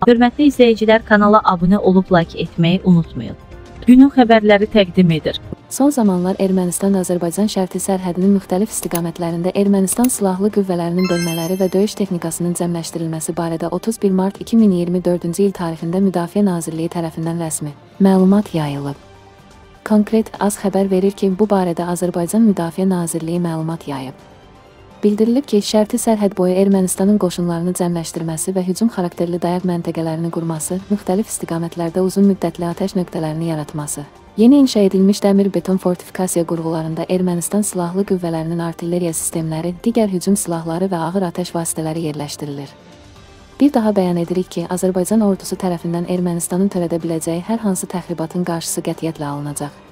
Hörmətli izləyicilər, kanala abunə olub like etməyi unutmayın. Günün xəbərləri təqdim edir. Son zamanlar Ermənistan-Azərbaycan şərti sərhədinin müxtəlif istiqamətlərində Ermənistan silahlı qüvvələrinin bölmələri və döyüş texnikasının cəmləşdirilməsi barədə 31 mart 2024-cü il tarixində Müdafiə Nazirliyi tərəfindən rəsmi məlumat yayılıb. Konkret AZ xəbər verir ki, bu barədə Azərbaycan Müdafiə Nazirliyi məlumat yayıb. Bildirilib ki, şərti sərhəd boyu Ermənistanın qoşunlarını cəmləşdirməsi və hücum xarakterli dayaq məntəqələrini qurması, müxtəlif istiqamətlərdə uzun müddətli atəş nöqtələrini yaratması, yeni inşa edilmiş dəmir-beton fortifikasiya qurğularında Ermənistan silahlı qüvvələrinin artilleriya sistemləri, digər hücum silahları və ağır atəş vasitələri yerləşdirilir. Bir daha bəyan edirik ki, Azərbaycan ordusu tərəfindən Ermənistanın törədə biləcəyi hər hansı təxribatın qarşısı qətiyyətlə alınacaq.